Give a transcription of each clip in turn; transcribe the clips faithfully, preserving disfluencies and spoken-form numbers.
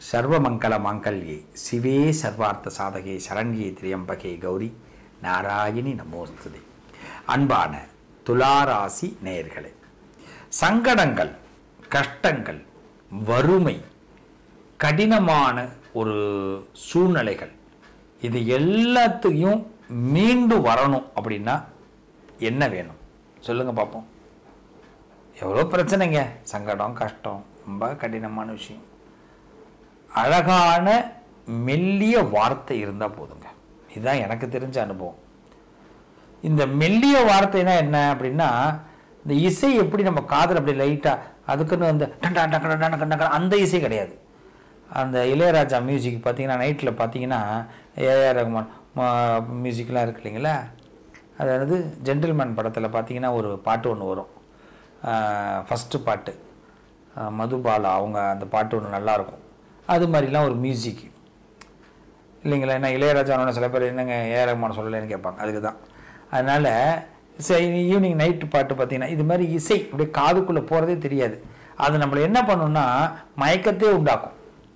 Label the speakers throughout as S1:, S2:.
S1: சர்வமங்கல மாங்கல்யே சிவே சர்வார்த்த சாதகே சரண்யே திரியம்பகே கௌரி நாராயணி நமோஸ்துதே. அன்பான துளாராசி நேயர்களே, சங்கடங்கள், கஷ்டங்கள், வறுமை, கடினமான ஒரு சூழ்நிலைகள், இது எல்லாத்தையும் மீண்டு வரணும் அப்படின்னா என்ன வேணும் சொல்லுங்க பார்ப்போம். எவ்வளோ பிரச்சனைங்க, சங்கடம், கஷ்டம், ரொம்ப கடினமான விஷயம். அழகான மெல்லிய வார்த்தை இருந்தால் போதுங்க. இதுதான் எனக்கு தெரிஞ்ச அனுபவம். இந்த மெல்லிய வார்த்தைனா என்ன அப்படின்னா, இந்த இசை எப்படி நம்ம காதில் அப்படி லைட்டாக அதுக்குன்னு அந்த டண்டா டக்கட டண்டா டக்கட அந்த இசை கிடையாது. அந்த இளையராஜா மியூசிக் பார்த்தீங்கன்னா நைட்டில் பார்த்தீங்கன்னா ஏஆர் ரகுமான் மியூசிக்லாம் இருக்கு இல்லைங்களா. அதாவது ஜென்டில்மேன் படத்தில் பார்த்தீங்கன்னா ஒரு பாட்டு ஒன்று வரும், ஃபஸ்ட்டு பாட்டு மதுபாலா அவங்க அந்த பாட்டு ஒன்று நல்லாயிருக்கும். அது மாதிரிலாம் ஒரு மியூசிக் இல்லைங்களா. ஏன்னா இளையராஜானோட சில பேர் என்னங்க ஏஆர் ரகுமான் சொல்லலைன்னு கேட்பாங்க. அதுக்கு தான். அதனால் சரி, ஈவினிங் நைட்டு பாட்டு பார்த்தீங்கன்னா இது மாதிரி இசை அப்படியே காதுக்குள்ளே போகிறதே தெரியாது. அது நம்மளை என்ன பண்ணுன்னா மயக்கத்தையே உண்டாக்கும்.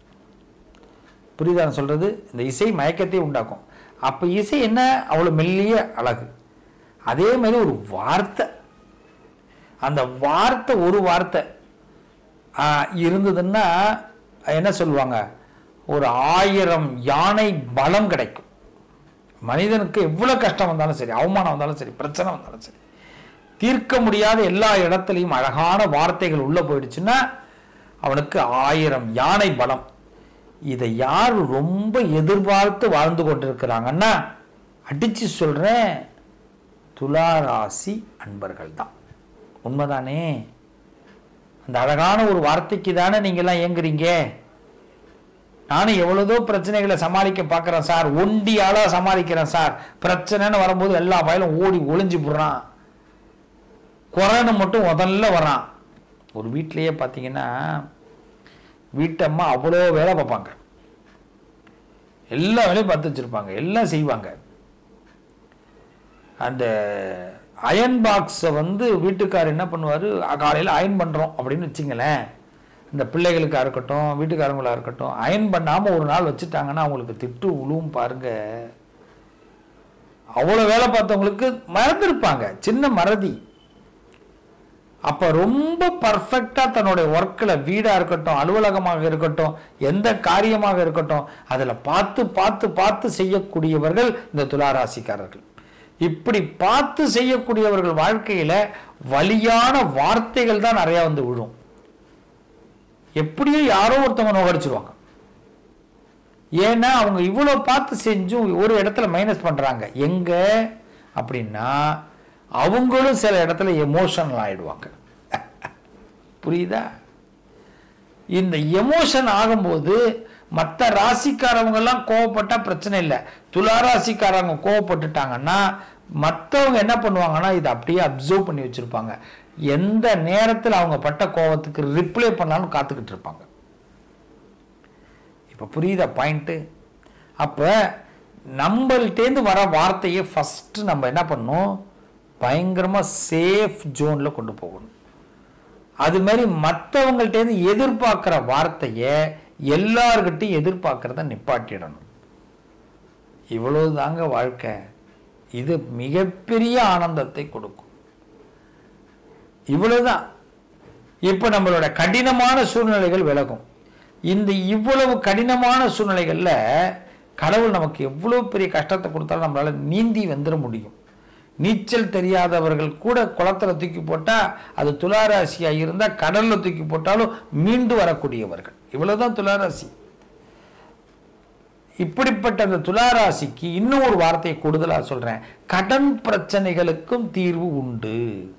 S1: புரியுதா சொல்கிறது? இந்த இசை மயக்கத்தையே உண்டாக்கும். அப்போ இசை என்ன அவ்வளோ மெல்லிய அழகு. அதே மாதிரி ஒரு வார்த்தை, அந்த வார்த்தை ஒரு வார்த்தை இருந்ததுன்னா என்ன சொல்லுவாங்க, ஒரு ஆயிரம் யானை பலம் கிடைக்கும். மனிதனுக்கு எவ்வளோ கஷ்டம் வந்தாலும் சரி, அவமானம் வந்தாலும் சரி, பிரச்சனை வந்தாலும் சரி, தீர்க்க முடியாத எல்லா இடத்துலையும் அழகான வார்த்தைகள் உள்ளே போயிடுச்சுன்னா அவனுக்கு ஆயிரம் யானை பலம். இதை யார் ரொம்ப எதிர்பார்த்து வாழ்ந்து கொண்டிருக்கிறாங்கன்னா அடித்து சொல்கிறேன், துளாராசி அன்பர்கள் தான். உண்மைதானே? அந்த அழகான ஒரு வார்த்தைக்கு தானே நீங்கள்லாம் ஏங்குறீங்க. நானும் எவ்வளோதோ பிரச்சனைகளை சமாளிக்க பார்க்குறேன் சார், ஒண்டியாளாக சமாளிக்கிறேன் சார். பிரச்சனைன்னு வரும்போது எல்லா வயலும் ஓடி ஒளிஞ்சு போடுறான், குறைன்னு மட்டும் முதல்ல வரான். ஒரு வீட்டிலையே பார்த்தீங்கன்னா வீட்டம்மா அவ்வளோ வேலை பார்ப்பாங்க, எல்லா வேலையும் பார்த்து வச்சுருப்பாங்க, எல்லாம் செய்வாங்க. அந்த அயன் பாக்ஸை வந்து வீட்டுக்காரர் என்ன பண்ணுவார், காலையில் அயன் பண்ணுறோம் அப்படின்னு வச்சுங்களேன், இந்த பிள்ளைகளுக்காக இருக்கட்டும் வீட்டுக்காரங்களாக இருக்கட்டும், அயன் பண்ணாமல் ஒரு நாள் வச்சுட்டாங்கன்னா அவங்களுக்கு திட்டு உழுவும் பாருங்க. அவ்வளோ வேலை பார்த்தவங்களுக்கு மறந்துருப்பாங்க, சின்ன மறதி. அப்போ ரொம்ப பர்ஃபெக்டாக தன்னுடைய ஒர்க்கில், வீடாக இருக்கட்டும் அலுவலகமாக இருக்கட்டும் எந்த காரியமாக இருக்கட்டும், அதில் பார்த்து பார்த்து பார்த்து செய்யக்கூடியவர்கள் இந்த துளாராசிக்காரர்கள். இப்படி பார்த்து செய்யக்கூடியவர்கள் வாழ்க்கையில் வலியான வார்த்தைகள் தான் நிறையா வந்து விழும். எப்படியும் யாரோ ஒருத்தவங்க நோகடிச்சிருவாங்க. ஏன்னா அவங்க இவ்வளோ பார்த்து செஞ்சும் ஒரு இடத்துல மைனஸ் பண்ணுறாங்க. எங்கே அப்படின்னா அவங்களும் சில இடத்துல எமோஷனல் ஆகிடுவாங்க. புரியுதா? இந்த எமோஷன் ஆகும்போது மற்ற ராசிக்காரவங்கெல்லாம் கோவப்பட்டால் பிரச்சனை இல்லை. துளாராசிக்காரவங்க கோவப்பட்டுட்டாங்கன்னா மற்றவங்க என்ன பண்ணுவாங்கன்னா இதை அப்படியே அப்சர்வ் பண்ணி வச்சுருப்பாங்க. எந்த நேரத்தில் அவங்க பட்ட கோபத்துக்கு ரிப்ளை பண்ணாலும் காத்துக்கிட்டு இருப்பாங்க. இப்போ புரியுதா பாயிண்ட்டு? அப்போ நம்மள்டேந்து வர வார்த்தையை ஃபஸ்ட்டு நம்ம என்ன பண்ணணும், பயங்கரமாக சேஃப் ஜோனில் கொண்டு போகணும். அது மாதிரி மற்றவங்கள்டேந்து எதிர்பார்க்குற வார்த்தையை எல்லார்கிட்டையும் எதிர்பார்க்குறத நிப்பாட்டிடணும். இவ்வளவு தாங்க வாழ்க்கை. இது மிகப்பெரிய ஆனந்தத்தை கொடுக்கும். இவ்வளவுதான். இப்போ நம்மளோட கடினமான சூழ்நிலைகள் விலகும். இந்த இவ்வளவு கடினமான சூழ்நிலைகளில் கடவுள் நமக்கு எவ்வளோ பெரிய கஷ்டத்தை கொடுத்தாலும் நம்மளால் நீந்தி வந்துட முடியும். நீச்சல் தெரியாதவர்கள் கூட குளத்தில் தூக்கி போட்டால், அது துளாராசியாக இருந்தால் கடலில் தூக்கி போட்டாலும் மீண்டு வரக்கூடியவர்கள். இவ்வளோதான் துளாராசி. இப்படிப்பட்ட அந்த துளாராசிக்கு இன்னும் ஒரு வார்த்தையை கூடுதலாக சொல்கிறேன், கடன் பிரச்சனைகளுக்கும் தீர்வு உண்டு.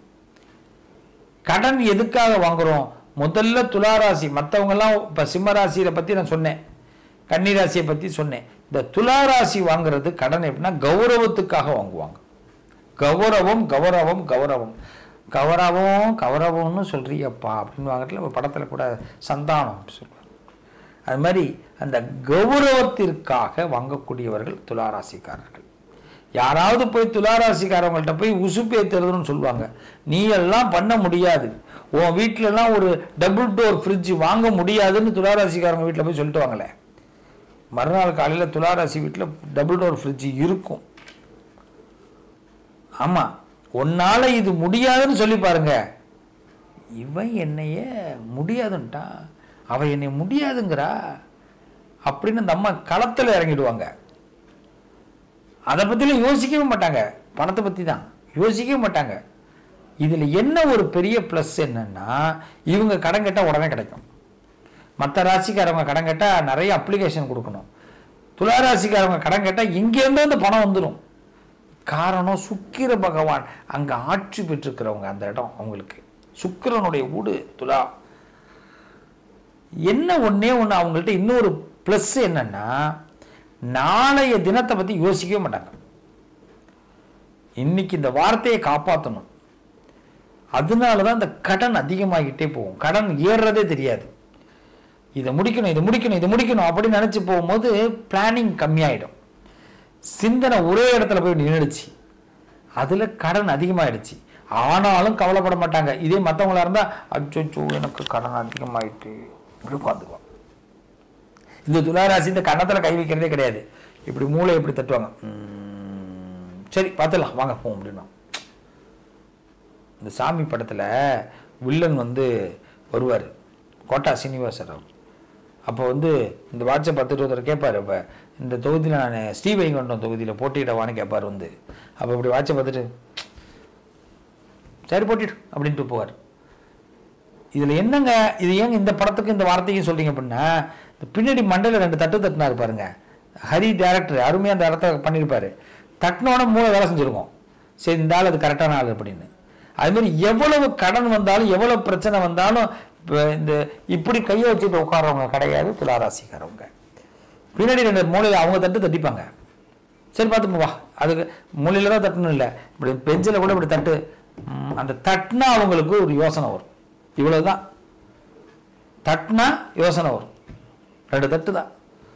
S1: கடன் எதுக்காக வாங்குகிறோம்? முதல்ல துளாராசி, மற்றவங்கெல்லாம் இப்போ சிம்மராசியை பற்றி நான் சொன்னேன், கன்னிராசியை பற்றி சொன்னேன். இந்த துளாராசி வாங்குறது கடன் எப்படின்னா கௌரவத்துக்காக வாங்குவாங்க. கௌரவம் கௌரவம் கௌரவம் கௌரவம் கௌரவம்னு சொல்கிறியப்பா அப்படின்னு வாங்கல ஒரு படத்தில் கூட சந்தானம் சொல்லுவாங்க. அது மாதிரி அந்த கௌரவத்திற்காக வாங்கக்கூடியவர்கள் துளாராசிக்காரர்கள். யாராவது போய் துளாராசிக்காரவங்கள்ட்ட போய் உசுப்பேத்துறதுன்னு சொல்லுவாங்க. நீ எல்லாம் பண்ண முடியாது, உன் வீட்டிலலாம் ஒரு டபுள் டோர் ஃப்ரிட்ஜ் வாங்க முடியாதுன்னு துளாராசிக்காரங்க வீட்டில் போய் சொல்லிட்டு வாங்களே. மறுநாள் காலையில் துளாராசி வீட்டில் டபுள் டோர் ஃப்ரிட்ஜ் இருக்கும். ஆமாம், ஒன்னால் இது முடியாதுன்னு சொல்லி பாருங்க. இவன் என்னைய முடியாதுன்ட்டான், அவன் என்னை முடியாதுங்கிறா அப்படின்னு அந்த அம்மா களத்தில் இறங்கிடுவாங்க. அதை பற்றிலாம் யோசிக்கவே மாட்டாங்க, பணத்தை பற்றி தான் யோசிக்கவே மாட்டாங்க. இதில் என்ன ஒரு பெரிய ப்ளஸ் என்னன்னா, இவங்க கடன் கேட்டால் உடனே கிடைக்கும். மற்ற ராசிக்காரவங்க கடன் கேட்டால் நிறைய அப்ளிகேஷன் கொடுக்கணும். துளாராசிக்காரவங்க கடன் கேட்டால் இங்கேருந்து அந்த பணம் வந்துடும். காரணம் சுக்கிர பகவான் அங்கே ஆட்சி பெற்றிருக்கிறவங்க, அந்த இடம் அவங்களுக்கு சுக்கிரனுடைய வீடு துலா. என்ன ஒன்றே ஒன்று அவங்கள்ட்ட இன்னொரு ப்ளஸ் என்னன்னா, நாளைய தினத்தை பற்றி யோசிக்கவே மாட்டாங்க. இன்னைக்கு இந்த வார்த்தையை காப்பாற்றணும். அதனால தான் இந்த கடன் அதிகமாகிட்டே போகும், கடன் ஏறுறதே தெரியாது. இதை முடிக்கணும் இதை முடிக்கணும் இதை முடிக்கணும் அப்படின்னு நினச்சி போகும்போது பிளானிங் கம்மியாயிடும். சிந்தனை ஒரே இடத்துல போய் நின்றுடுச்சு, அதில் கடன் அதிகமாகிடுச்சு. ஆனாலும் கவலைப்பட மாட்டாங்க. இதே மற்றவங்களா இருந்தால் அச்சோ எனக்கு கடன் அதிகமாயிட்டு இப்படி உட்காந்துக்குவோம். இந்த துளாராசி இந்த கன்னத்தில் கை வைக்கிறதே கிடையாது. இப்படி மூளை எப்படி தட்டுவாங்க, சரி பார்த்துடலாம் வாங்க போவோம் அப்படின்னா. இந்த சாமி படத்தில் வில்லன் வந்து வருவார், கோட்டா சீனிவாசராவ். அப்போ வந்து இந்த வாட்சை பார்த்துட்டு ஒருத்தர் கேட்பார், இப்போ இந்த தொகுதியில் நான் ஸ்ரீவைகுண்டம் தொகுதியில் போட்டியிடவான்னு கேட்பார் வந்து. அப்போ இப்படி வாட்சை பார்த்துட்டு சரி போட்டிடு அப்படின்ட்டு போவார். இதில் என்னங்க, இது ஏங்க இந்த படத்துக்கு இந்த வார்த்தையும் சொல்கிறீங்க அப்படின்னா, இந்த பின்னாடி மண்டையில் ரெண்டு தட்டு தட்டுனாரு பாருங்க, ஹரி டேரக்டர் அருமையாக அந்த இடத்த பண்ணியிருப்பார். தட்டினோட மூளை வேலை செஞ்சுருக்கோம், சரி இந்த ஆள் அது கரெக்டான ஆள் அப்படின்னு. அதுமாதிரி எவ்வளவு கடன் வந்தாலும் எவ்வளவு பிரச்சனை வந்தாலும் இந்த இப்படி கையை வச்சுட்டு உட்காரவங்க கிடையாது துளாராசிக்காரவங்க. பின்னாடி ரெண்டு மூலையில் அவங்க தட்டு தட்டிப்பாங்க, சரி பார்த்துப்போம் வா. அதுக்கு மூலையில் தான் தட்டணும் இல்லை, இப்படி பெஞ்சில் கூட இப்படி தட்டு. அந்த தட்டினா அவங்களுக்கு ஒரு யோசனை வரும், இவ்வளவுதான் தட்டினா யோசனை வரும், ரெண்டு தட்டு தான்.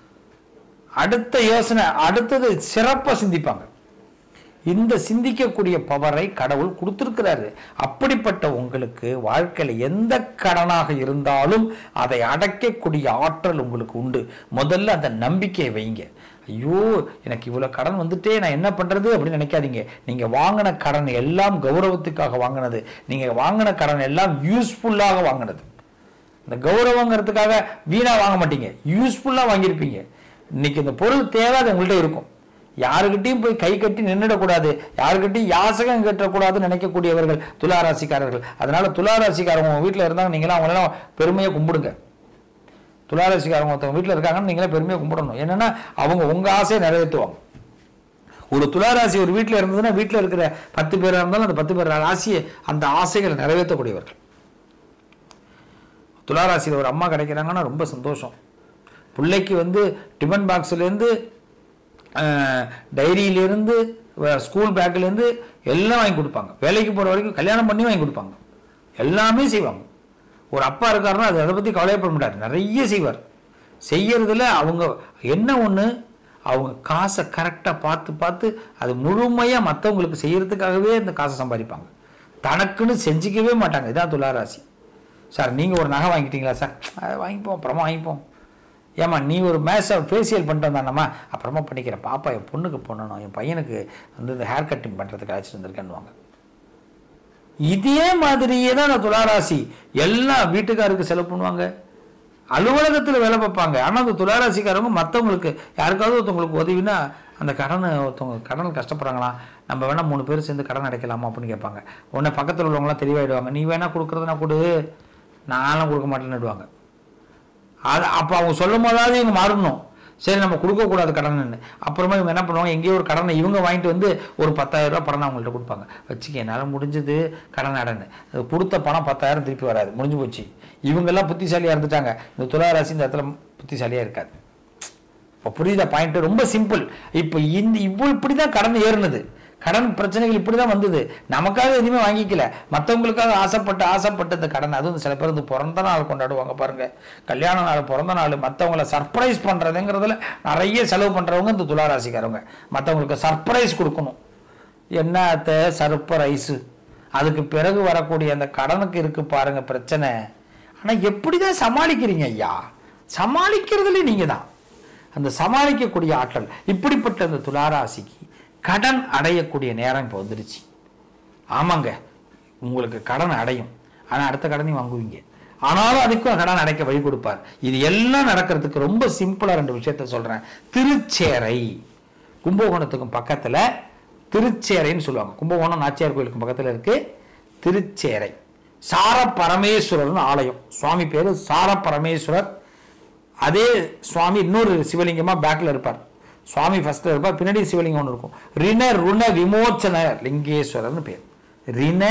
S1: அடுத்த யோசனை அடுத்தது சிறப்பாக சிந்திப்பாங்க. இந்த சிந்திக்கக்கூடிய பவரை கடவுள் கொடுத்திருக்கிறாரு. அப்படிப்பட்ட உங்களுக்கு வாழ்க்கையில் எந்த கடனாக இருந்தாலும் அதை அடைக்கக்கூடிய ஆற்றல் உங்களுக்கு உண்டு. முதல்ல அந்த நம்பிக்கையை வைங்க. ஐயோ எனக்கு இவ்வளோ கடன் வந்துட்டே நான் என்ன பண்ணுறது அப்படின்னு நினைக்காதீங்க. நீங்கள் வாங்கின கடன் எல்லாம் கௌரவத்துக்காக வாங்கினது, நீங்கள் வாங்கின கடன் எல்லாம் யூஸ்ஃபுல்லாக வாங்கினது. இந்த கௌரவங்கிறதுக்காக வீணாக வாங்க மாட்டீங்க, யூஸ்ஃபுல்லாக வாங்கியிருப்பீங்க. இன்னைக்கு இந்த பொருள் தேவை அது உங்கள்கிட்ட இருக்கும். யாருக்கிட்டையும் போய் கை கட்டி நின்றுடக்கூடாது, யாருக்கிட்டையும் யாசகம் கட்டக்கூடாதுன்னு நினைக்கக்கூடியவர்கள் துளாராசிக்காரர்கள். அதனால துளாராசிக்காரங்க வீட்டில் இருந்தாங்க, நீங்களாம் அவங்களெல்லாம் பெருமையை கும்பிடுங்க. துளாராசிக்காரங்க ஒருத்தவங்க வீட்டில் இருக்காங்கன்னு நீங்களே பெருமையை கும்பிடணும். என்னன்னா அவங்க உங்கள் ஆசையை நிறைவேற்றுவாங்க. ஒரு துளாராசி ஒரு வீட்டில் இருந்ததுன்னா வீட்டில் இருக்கிற பத்து பேராக இருந்தாலும் அந்த பத்து பேர் ராசியை அந்த ஆசைகளை நிறைவேற்றக்கூடியவர்கள். துளாராசியில் ஒரு அம்மா கிடைக்கிறாங்கன்னா ரொம்ப சந்தோஷம். பிள்ளைக்கு வந்து டிஃபன் பாக்ஸ்லேருந்து டைரியிலேருந்து ஸ்கூல் பேக்கிலேருந்து எல்லாம் வாங்கி கொடுப்பாங்க. வேலைக்கு போகிற வரைக்கும் கல்யாணம் பண்ணி வாங்கி கொடுப்பாங்க, எல்லாமே செய்வாங்க. ஒரு அப்பா இருக்காருன்னா அது அதை பற்றி கவலைப்பட மாட்டார், நிறைய செய்வார். செய்யறதுல அவங்க என்ன ஒன்று, அவங்க காசை கரெக்டாக பார்த்து பார்த்து அது முழுமையாக மற்றவங்களுக்கு செய்யறதுக்காகவே அந்த காசை சம்பாதிப்பாங்க, தனக்குன்னு செஞ்சிக்கவே மாட்டாங்க. இதான் துளாராசி. சார் நீங்கள் ஒரு நகை வாங்கிட்டீங்களா சார், அதை வாங்கிப்போம் அப்புறமா வாங்கிப்போம். ஏம்மா நீ ஒரு மேட்சை ஃபேஷியல் பண்ணிட்டு வந்தானம்மா, அப்புறமா பண்ணிக்கிறேன், பாப்பா என் பொண்ணுக்கு பண்ணணும், என் பையனுக்கு வந்து இந்த ஹேர் கட்டிங் பண்ணுறதுக்கு அழைச்சிட்டு வந்திருக்கேன்னுவாங்க. இதே மாதிரியே தான் அந்த துளாராசி எல்லாம் வீட்டுக்காருக்கு செலவு பண்ணுவாங்க, அலுவலகத்தில் வேலை பார்ப்பாங்க. ஆனால் அந்த துளாராசிக்காரங்க மற்றவங்களுக்கு யாருக்காவது ஒருத்தவங்களுக்கு உதவினா அந்த கடனை ஒருத்தவங்க கடன் கஷ்டப்படுறாங்களா, நம்ம வேணால் மூணு பேர் சேர்ந்து கடன் அடைக்கலாமா அப்படின்னு கேட்பாங்க. உடனே பக்கத்தில் உள்ளவங்களாம் தெளிவாயிடுவாங்க, நீ வேணால் கொடுக்குறதுனா கொடு, நானும் கொடுக்க மாட்டேன்னுடுவாங்க. அது அப்போ அவங்க சொல்லும் போதாவது இவங்க மாறணும், சரி நம்ம கொடுக்கக்கூடாது கடன்னு. அப்புறமா இவங்க என்ன பண்ணுவாங்க, எங்கேயோ ஒரு கடனை இவங்க வாங்கிட்டு வந்து ஒரு பத்தாயிரம் ரூபா படம் அவங்கள்ட்ட கொடுப்பாங்க. வச்சுக்க என்னால் முடிஞ்சது கடன் அடன்னு. அது கொடுத்த பணம் பத்தாயிரம் திருப்பி வராது, முடிஞ்சு போச்சு. இவங்கெல்லாம் புத்திசாலியாக இருந்துட்டாங்க, இந்த துளாராசி இந்த இடத்துல புத்திசாலியாக இருக்காது. இப்போ புரியுதா பாயிண்ட்? ரொம்ப சிம்பிள். இப்போ இந்த இப்போ இப்படி தான் கடன் ஏறுனது, கடன் பிரச்சனைகள் இப்படி தான் வந்தது. நமக்காக எதுவுமே வாங்கிக்கல, மற்றவங்களுக்காக ஆசைப்பட்டு ஆசைப்பட்டு இந்த கடன். அதுவும் சில பேர் வந்து பிறந்த நாள் கொண்டாடுவாங்க பாருங்க, கல்யாண நாள் பிறந்த நாள் மற்றவங்கள சர்ப்ரைஸ் பண்ணுறதுங்கிறதுல நிறைய செலவு பண்ணுறவங்க இந்த துளாராசிக்காரவங்க. மற்றவங்களுக்கு சர்ப்ரைஸ் கொடுக்கணும், என்னத்த சர்ப்ரைஸு அதுக்கு பிறகு வரக்கூடிய அந்த கடனுக்கு இருக்கு பாருங்க பிரச்சனை. ஆனால் எப்படி தான் சமாளிக்கிறீங்க ஐயா? சமாளிக்கிறதுல நீங்கள் தான் அந்த சமாளிக்கக்கூடிய ஆற்றல். இப்படிப்பட்ட அந்த துளாராசிக்கு கடன் அடையக்கூடிய நேரம் இப்போ வந்துடுச்சு. ஆமாங்க, உங்களுக்கு கடன் அடையும், ஆனால் அடுத்த கடனையும் வாங்குவீங்க. ஆனாலும் அதுக்கும் கடன் அடைக்க வழி கொடுப்பார். இது எல்லாம் நடக்கிறதுக்கு ரொம்ப சிம்பிளாக ரெண்டு விஷயத்த சொல்கிறேன். திருச்சேரை, கும்பகோணத்துக்கும் பக்கத்தில் திருச்சேரைன்னு சொல்லுவாங்க. கும்பகோணம் நாச்சியார் கோயிலுக்கும் பக்கத்தில் இருக்கு திருச்சேரை. சார பரமேஸ்வரர்னு ஆலயம். சுவாமி பேரு சார பரமேஸ்வரர். அதே சுவாமி இன்னொரு சிவலிங்கமா பேக்ல இருப்பார். சுவாமி ஃபர்ஸ்ட்ல இருப்பார், பின்னாடி சிவலிங்கம் ஒன்று இருக்கும். ரிண ருண விமோச்சன லிங்கேஸ்வரர்னு பேர். ரிண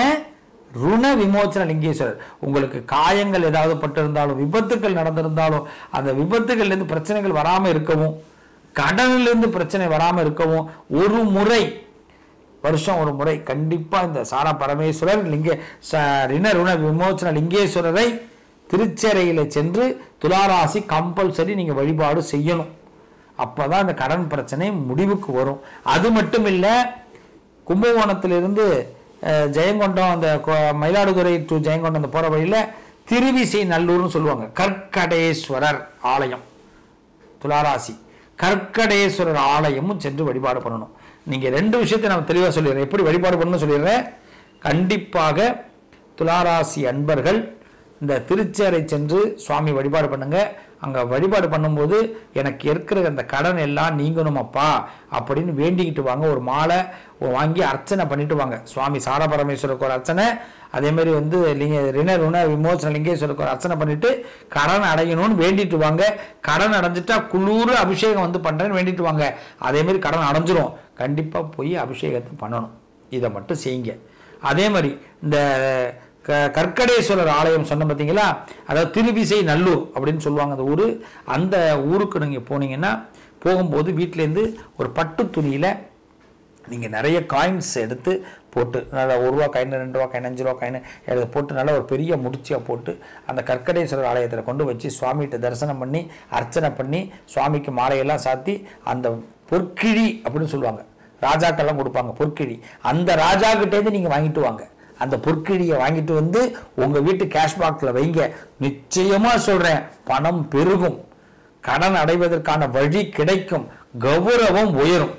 S1: ருண விமோச்சன லிங்கேஸ்வரர். உங்களுக்கு காயங்கள் ஏதாவது பட்டிருந்தாலும், விபத்துக்கள் நடந்திருந்தாலும், அந்த விபத்துகள்லேருந்து பிரச்சனைகள் வராமல் இருக்கவும், கடனிலிருந்து பிரச்சனை வராமல் இருக்கவும் ஒரு முறை, வருஷம் ஒரு முறை கண்டிப்பா இந்த சார பரமேஸ்வரர் லிங்க ரிண ருண விமோச்சன லிங்கேஸ்வரரை திருச்சேரையில சென்று துளாராசி கம்பல்சரி நீங்க வழிபாடு செய்யணும். அப்பதான் இந்த கடன் பிரச்சனை முடிவுக்கு வரும். அது மட்டும் இல்ல, கும்பகோணத்திலிருந்து ஜெயங்கொண்டம், அந்த மயிலாடுதுறை டு ஜெயங்கொண்டம் அந்த போற வழியில திருவிசை நல்லூர்னு சொல்லுவாங்க. கற்கடேஸ்வரர் ஆலயம், துளாராசி கற்கடேஸ்வரர் ஆலயமும் சென்று வழிபாடு பண்ணணும். நீங்க ரெண்டு விஷயத்தை நான் தெளிவாக சொல்லிடுறேன், எப்படி வழிபாடு பண்ணணும்னு சொல்லிடுறேன். கண்டிப்பாக துளாராசி அன்பர்கள் இந்த திருச்சேரை சென்று சுவாமி வழிபாடு பண்ணுங்க. அங்க வழிபாடு பண்ணும்போது எனக்கு இருக்கிற அந்த கடன் எல்லாம் நீங்கணும் அப்பா அப்படின்னு வேண்டிக்கிட்டு வாங்க. ஒரு மாலை வாங்கி அர்ச்சனை பண்ணிட்டு வாங்க. சுவாமி சார பரமேஸ்வரருக்கு ஒரு அர்ச்சனை, அதே மாதிரி வந்து லிங்க ரிண ருண விமோச்சன லிங்கேஸ்வரருக்கு ஒரு அர்ச்சனை பண்ணிட்டு கடன் அடையணும்னு வேண்டிட்டு வாங்க. கடன் அடைஞ்சிட்டா குளூர் அபிஷேகம் வந்து பண்றேன்னு வேண்டிட்டு வாங்க. அதே மாதிரி கடன் அடைஞ்சிரும், கண்டிப்பா போய் அபிஷேகத்தை பண்ணணும். இதை மட்டும் செய்யுங்க. அதே மாதிரி இந்த கற்கடேஸ்வரர் ஆலயம் சொன்ன பார்த்தீங்களா, அதாவது திருவிசை நல்லூர் அப்படின்னு சொல்லுவாங்க அந்த ஊர். அந்த ஊருக்கு நீங்கள் போனீங்கன்னா, போகும்போது வீட்டிலேருந்து ஒரு பட்டு துணியில் நீங்கள் நிறைய காயின்ஸ் எடுத்து போட்டு, நல்லா ஒரு ரூபா காயின், ரெண்டு ரூபா காயின், அஞ்சு ரூபா காயின் எடுத்து போட்டு நல்லா ஒரு பெரிய முடிச்சியாக போட்டு அந்த கற்கடேஸ்வரர் ஆலயத்தில் கொண்டு வச்சு சுவாமிகிட்ட தரிசனம் பண்ணி அர்ச்சனை பண்ணி சுவாமிக்கு மாலையெல்லாம் சாத்தி, அந்த பொற்கிழி அப்படின்னு சொல்லுவாங்க, ராஜாக்கெல்லாம் கொடுப்பாங்க பொற்கிழி, அந்த ராஜா கிட்டேருந்து நீங்கள் வாங்கிட்டு வாங்க. அந்த பொற்கிழியை வாங்கிட்டு வந்து உங்க வீட்டு கேஷ்பாக்ல வைங்க. நிச்சயமா சொல்றேன், பணம் பெருகும், கடன் அடைவதற்கான வழி கிடைக்கும், கௌரவம் உயரும்.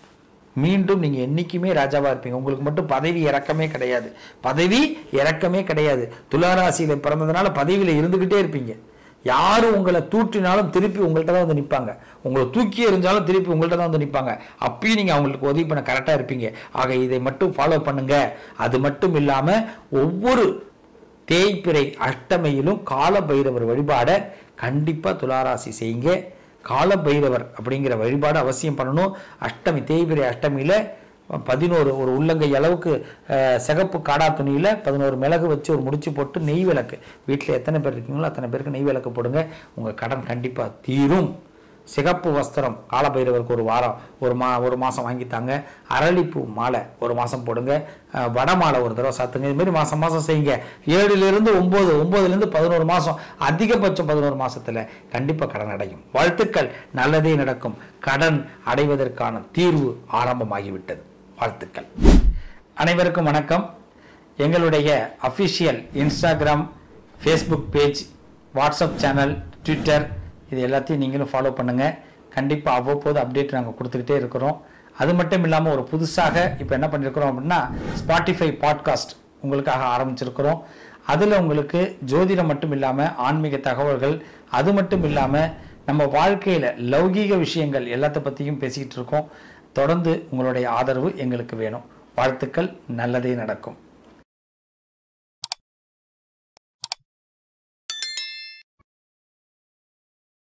S1: மீண்டும் நீங்க என்னைக்குமே ராஜாவா இருப்பீங்க. உங்களுக்கு மட்டும் பதவி இறக்கமே கிடையாது, பதவி இறக்கமே கிடையாது. துளாராசியில பிறந்ததுனால பதவியில இருந்துகிட்டே இருப்பீங்க. யாரும் உங்களை தூற்றினாலும் திருப்பி உங்கள்கிட்ட தான் வந்து நிற்பாங்க, உங்களை தூக்கி எறிஞ்சாலும் திருப்பி உங்கள்கிட்ட தான் வந்து நிற்பாங்க. அப்பயும் நீங்கள் அவங்களுக்கு உதவி பண்ண கரெக்டாக இருப்பீங்க. ஆக இதை மட்டும் ஃபாலோ பண்ணுங்க. அது மட்டும் இல்லாமல் ஒவ்வொரு தேய்பிறை அஷ்டமியிலும் கால பைரவர் வழிபாடை கண்டிப்பாக துளாராசி செய்யுங்க. கால பைரவர் அப்படிங்கிற வழிபாடு அவசியம் பண்ணணும். அஷ்டமி, தேய்பிறை அஷ்டமியில் பதினோரு ஒரு உள்ளங்கை அளவுக்கு சிகப்பு காடா துணியில் பதினோரு மிளகு வச்சு ஒரு முடிச்சு போட்டு நெய் விளக்கு, வீட்டில் எத்தனை பேர் இருக்கீங்களோ அத்தனை பேருக்கு நெய் விளக்கு போடுங்க. உங்கள் கடன் கண்டிப்பாக தீரும். சிகப்பு வஸ்திரம் காலபைரவருக்கு ஒரு வாரம் ஒரு மா ஒரு மாதம் வாங்கித்தாங்க. அரளிப்பூ மாலை ஒரு மாதம் போடுங்க. வட மாலை ஒரு தடவை சாத்துங்க. இதுமாரி மாதம் மாதம் செய்யுங்க. ஏழுலேருந்து ஒம்பது, ஒம்பதுலேருந்து பதினோரு மாதம், அதிகபட்சம் பதினோரு மாதத்தில் கண்டிப்பாக கடன் அடையும். வாழ்த்துக்கள், நல்லதே நடக்கும். கடன் அடைவதற்கான தீர்வு ஆரம்பமாகிவிட்டது. வாழ்த்துக்கள். அனைவருக்கும் வணக்கம். எங்களுடைய official Instagram, Facebook page, WhatsApp channel, Twitter, இது எல்லாத்தையும் நீங்களும் ஃபாலோ பண்ணுங்கள். கண்டிப்பாக அவ்வப்போது அப்டேட் நாங்கள் கொடுத்துக்கிட்டே இருக்கிறோம். அது மட்டும் இல்லாமல் ஒரு புதுசாக இப்போ என்ன பண்ணியிருக்கிறோம் அப்படின்னா, ஸ்பாட்டிஃபை பாட்காஸ்ட் உங்களுக்காக ஆரம்பிச்சிருக்கிறோம். அதில் உங்களுக்கு ஜோதிடம் மட்டும் இல்லாமல் ஆன்மீக தகவல்கள், அது மட்டும் இல்லாமல் நம்ம வாழ்க்கையில் லௌகீக விஷயங்கள் எல்லாத்த பற்றியும் பேசிக்கிட்டு இருக்கோம். தொடர்ந்து உங்களுடைய ஆதரவு எங்களுக்கு வேணும். வாழ்த்துக்கள், நல்லதே நடக்கும்.